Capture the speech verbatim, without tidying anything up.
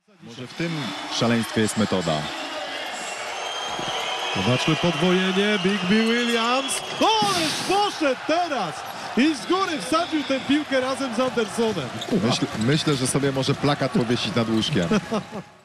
Może w tym szaleństwie jest metoda. Zobaczmy podwojenie, Big B Williams. O, ależ poszedł teraz! I z góry wsadził tę piłkę razem z Andersonem. Myśl, myślę, że sobie może plakat powiesić nad łóżkiem.